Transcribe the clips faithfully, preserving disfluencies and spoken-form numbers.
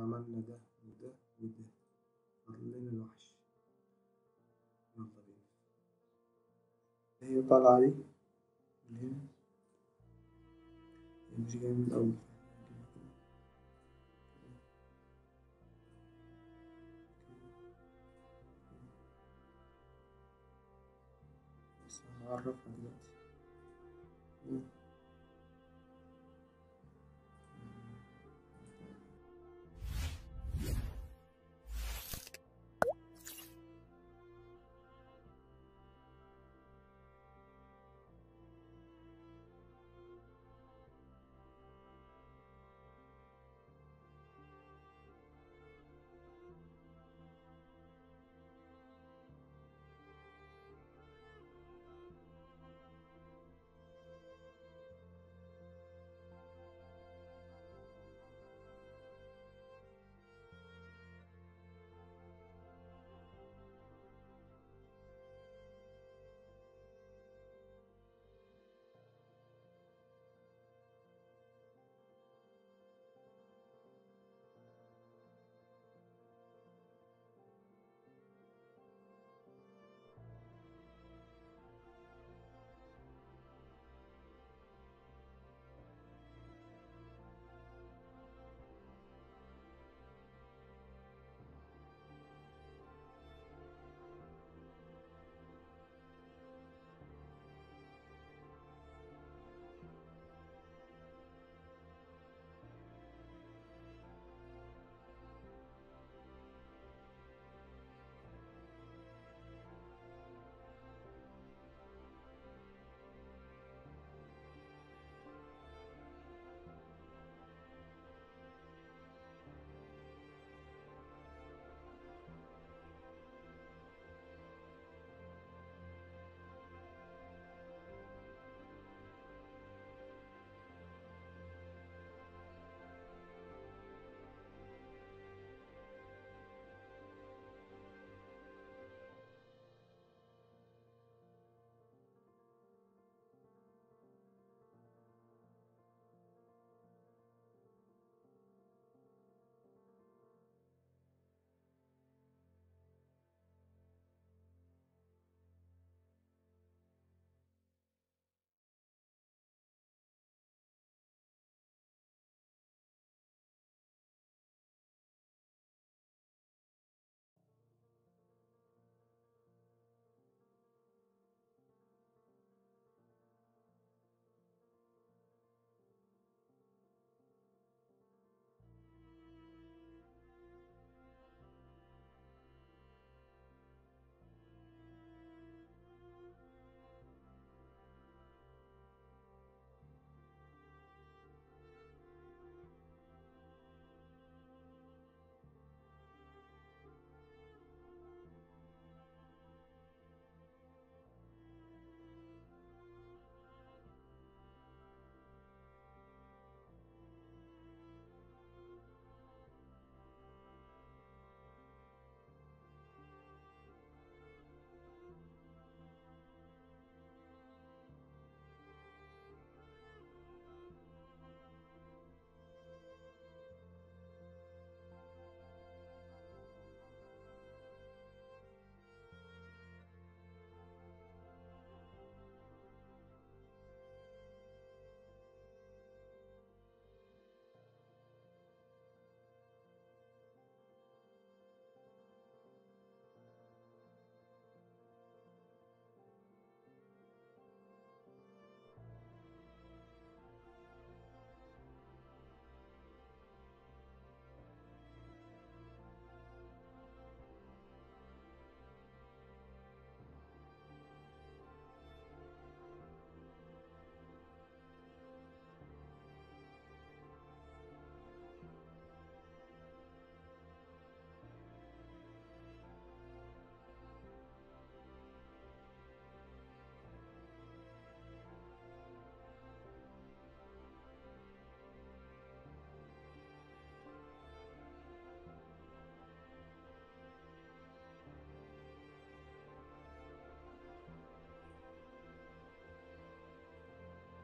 عملنا ده وده وده، فاضل لنا الوحش. يلا بينا. هي طالعة دي من هنا، هي مش جاية من الأول، بس هنعرفها دلوقتي.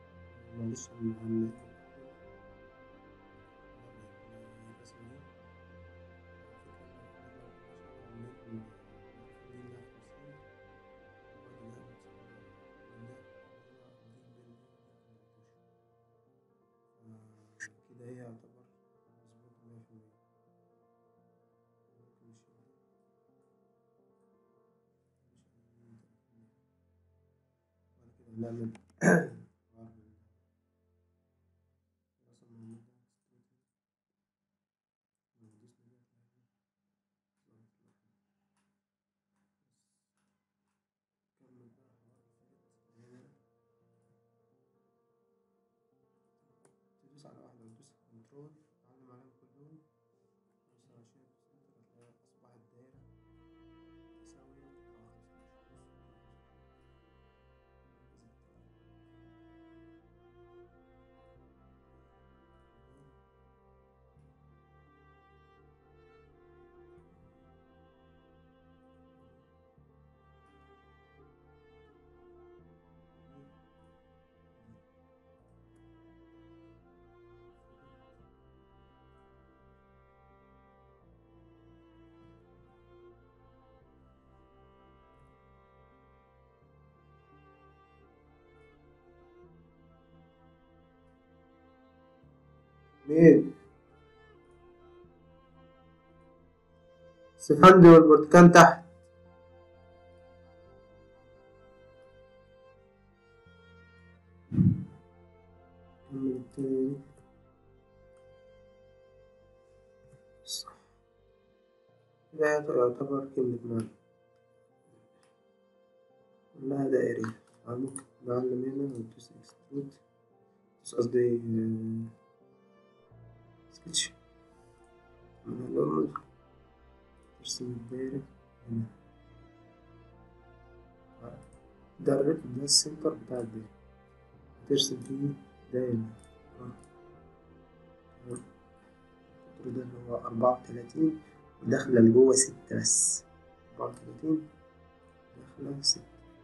معلش هن- هن- الرسمة دي ده يعتبر مظبوط مية في المية. ممكن نشيل ده، بعد كده نعمل تدوس على واحدة وتدوس كنترول تعلم عليهم كلهم خمسة وعشرين سنتي، هتلاقي أصبحت دايرة متساوية على خمسة وعشرين. مين؟ السفندي والبرتقال تحت. كمل التاني صح. ده يعتبر كلمة معنى كلها دائرية. ممكن نعلم هنا وتدوس اكسترود، تدوس قصدي سكتش من الأول، ترسم الدايرة هنا. ده الرقم، ده السنتر بتاع الدايرة، ترسم فيه دايرة. القطر ده اللي هو أربعة وتلاتين وداخلة لجوه ستة بس. أربعة وتلاتين داخلة ستة.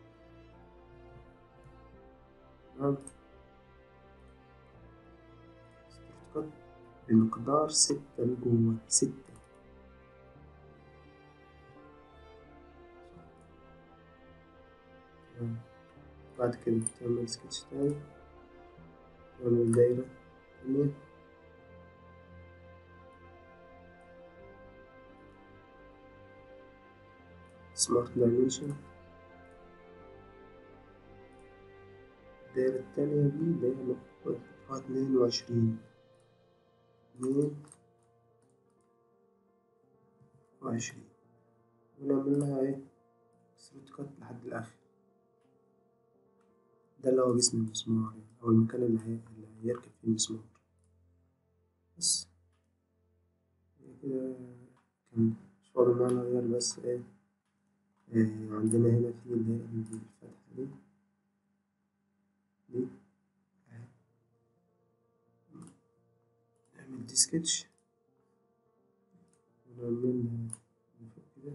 تمام. ستارت كات بمقدار ستة لجوه ستة. تمام. بعد كده تعمل سكتش تاني، تعمل دايرة تانية، سمارت دايمنشن. الدايرة التانية دي اللي هي نقطة اتنين وعشرين اتنين وعشرين، ونعمل لها ايه سلوت كات لحد الآخر. ده اللي هو جسم المسمار يعني، أو المكان اللي, هي... اللي هيركب فيه المسمار. بس كده كان شغل معانا غير بس ايه, إيه عندنا هنا في اللي هي الفتحة دي دي اهي. نعمل دي سكتش ونعملها من فوق كده،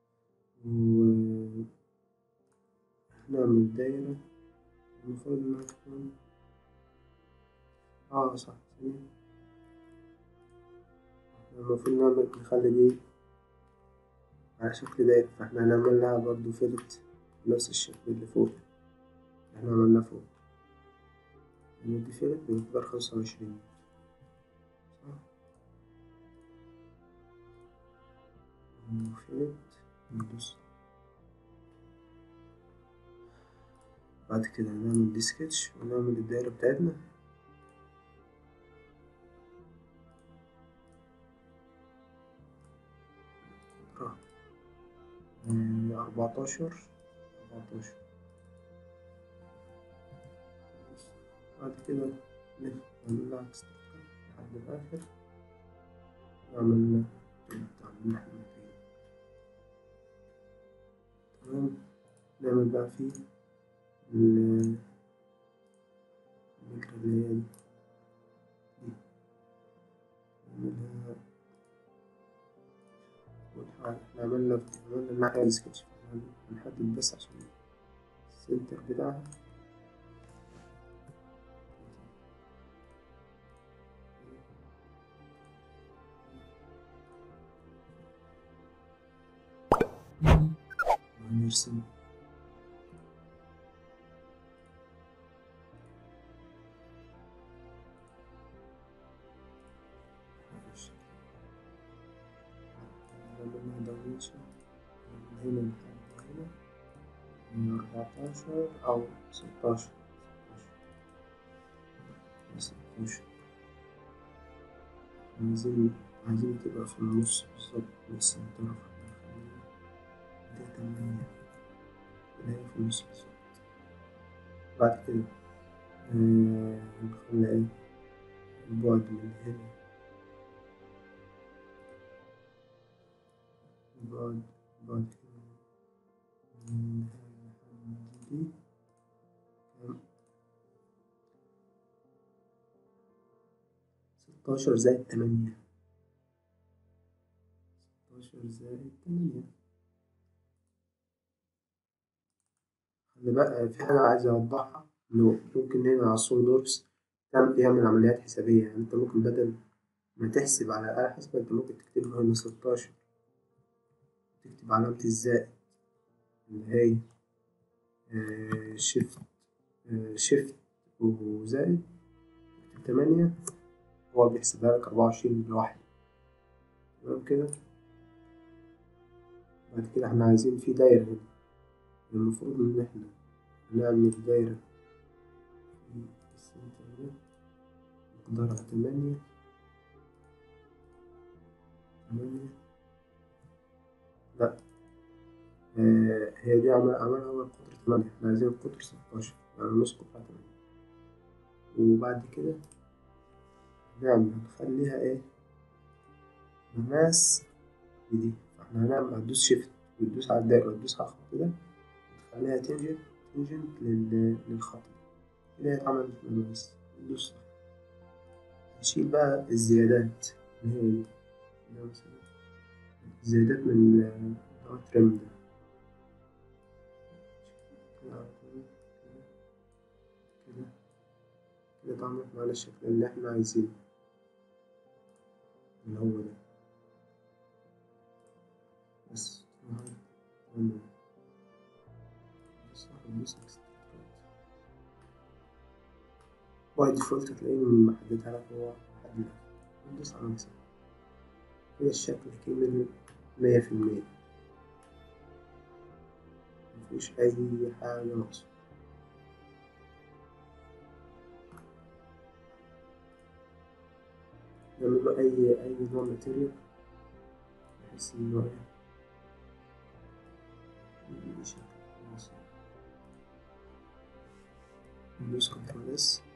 ونعمل دايرة المفروض إنها تكون اه صح ثانية. المفروض نعمل نخلي دي على شكل دايرة، فاحنا هنعمل لها برضو فيلت بنفس الشكل اللي فوق اللي احنا عملناه فوق. ندي فيلت بمقدار خمسة وعشرين صح، وفيلت ندوس. بعد كده هنعمل دي سكتش ونعمل الدايرة بتاعتنا. أربعتاشر أربعتاشر. بعد كده نلف نعمل لها اكسترا لحد الآخر، وعملنا تعمل احنا تمام. نعمل بقى فيه ال اللي هي دي نعملها احنا عملنا عملنا الناحية السكتش، هنحدد بس عشان السنتر بتاعها. وهنرسم ماشي من هنا لحد هنا من أربعتاشر أو ستاشر ستاشر عايزين عايزين تبقى في النص بالظبط نفس الطرف ده تمانية اللي هي في النص بالظبط. بعد كده آه، نخلي ايه البعد من هنا البعد البعد هنا من هنا لحد دي كام؟ ستاشر زائد تمانية ستاشر زائد تمانية. خلي بقى في حاجة عايز أوضحها، إنه ممكن هنا على السوليد ووركس يعمل عمليات حسابية. يعني أنت ممكن بدل ما تحسب على آلة حاسبة أنت ممكن تكتب له هنا ستاشر، تكتب علامة الزائد اللي هي آه شيفت آه شيفت وزائد تمانية، هو بيحسبها لك أربعة وعشرين لوحده. تمام كده. بعد كده احنا عايزين في دايرة هنا، المفروض إن احنا هنعمل دايرة في السنتر ده مقدارها تمانية تمانية لأ آه هي دي عمل عملها هو القطر تمانية، احنا عايزين القطر ستاشر يعني نص قطرها تمانية. وبعد كده نعمل نخليها ايه مماس بدي، فاحنا هنعمل هتدوس شيفت وتدوس على الدايرة وتدوس على الخط ده وتخليها تنجنت تنجنت لل... للخط ده كده هيتعمل مماس. ندوس نشيل بقى الزيادات اللي هي دي، اللي هي مثلا الزيادات من اللي هو الترم ده كده على طول، كده كده كده اتعملت معانا الشكل اللي احنا عايزينه اللي هو ده بس. تمام بس ندوس باي ديفولت هتلاقيه محددها لك هو محدد. ندوس على مثلا كده الشكل كامل مية في المية مفيش أي حاجة ناقصة. نعمل له أي أي نوع ماتيريال بحيث إن هو يدي شكل كويس. ندوس كنترول إس